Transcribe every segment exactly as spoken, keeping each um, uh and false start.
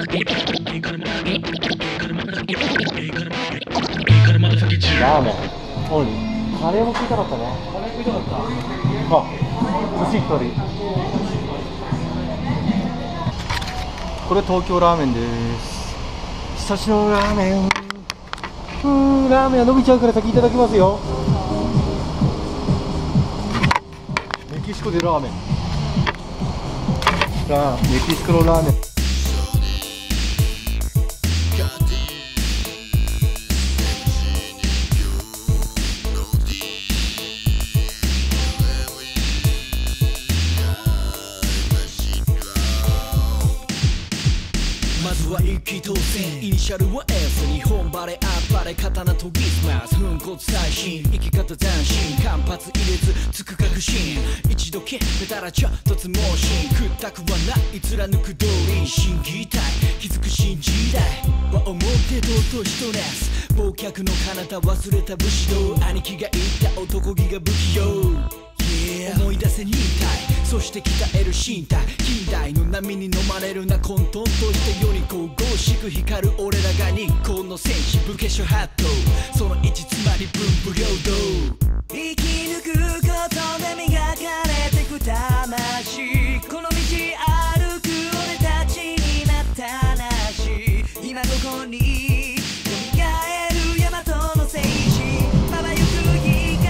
ラーメン。おい、カレーも食いたかったね。カレー食いたかった。あ、寿司一人。これ東京ラーメンです。久しのラーメン。うーん、ラーメンは伸びちゃうから先いただきますよ。メキシコでラーメン。ラーメキシコのラーメン。 まずは一気当選、イニシャルは S、 日本バレーアッパレ刀研ぎ澄ます粉骨最新、生き方斬新、間髪入れずつく確信、一度決めたらちょっとつ盲信、屈託はない貫く通り心技体、気づく新時代は表堂と人です。忘却の彼方忘れた武士道、兄貴が言った男気が不器用、Yeah、思い出せ忍耐、そして鍛える身体、近代の波に飲まれるな混沌として世に神々しく光る俺らが日光の戦士、武家諸法度、その一つまり文武両道、生き抜くことで磨かれてく魂、この道歩く俺たちになったなし、今ここに蘇る大和の戦士、まばゆく光る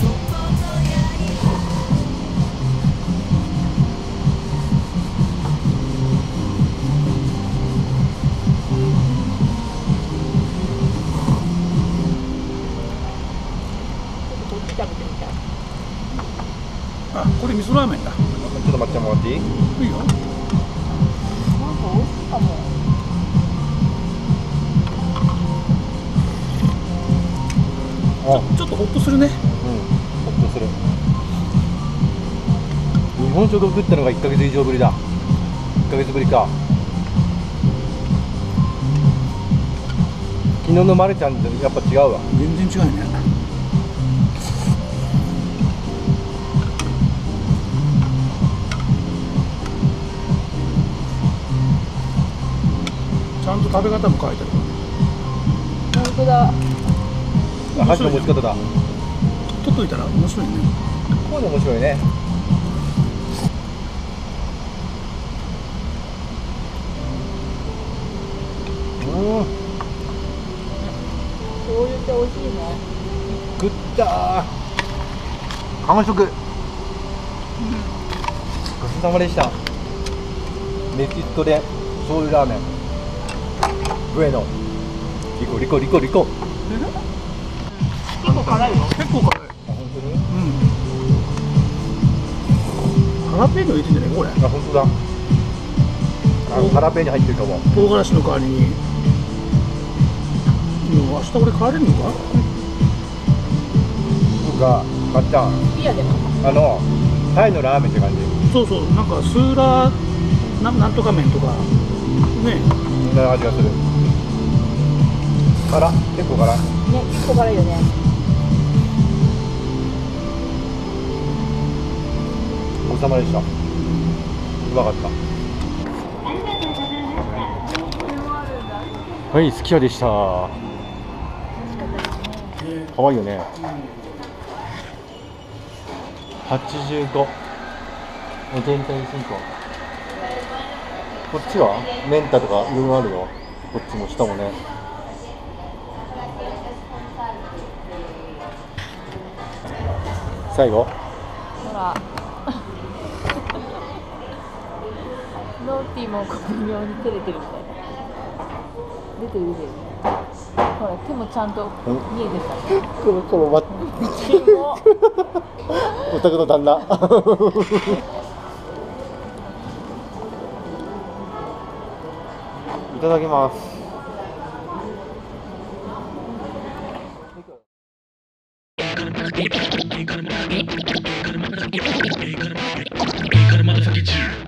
あ、これ味噌ラーメンだ。ちょっと待ってもらっていい？いいよ。 なんか美味しいかも。 あ、 ちょっとホッとするね。 うん、ホッとする。日本食食ったのがいっかげつ以上ぶりだ。いっかげつぶりか。昨日のまるちゃんとやっぱ違うわ。 全然違うね。ちゃんと食べ方も書いてある。 本当だ。 箸の持ち方だ。 取っといたら面白いね。 こういうの面白いね。うん。 醤油って美味しいね。 食ったー。完食。ごちそうさまでした。メキシコで醤油ラーメン。ブエノ。リコリコリコリコ。 結構辛いよ。 結構辛い。 あ、本当に？ うん。ハラペーニョ入れてんじゃないこれ。 あ、本当だ。あのハラペーニョ入ってるかも。 唐辛子の代わりに。もう明日俺帰れるのか？ 僕が買ったいやでも。 あのタイのラーメンって感じ。 そうそう、なんかスーラーな、なんとか麺とかね。 そんな味がする。辛、結構辛。 ね、結構辛いよね。 ごちそうさまでした。うまかった。はい、すき家でした。可愛いよね。はちじゅうご。全体進行。こっちはメンタとかいろいろあるよ。こっちも下もね。最後。 ほら。ノーティーも微妙に照れてるみたいな。出てる出てる。ほら手もちゃんと見えてたね。 このこのまお宅の旦那。いただきます。Hey, cut him, motherfucker, Jew.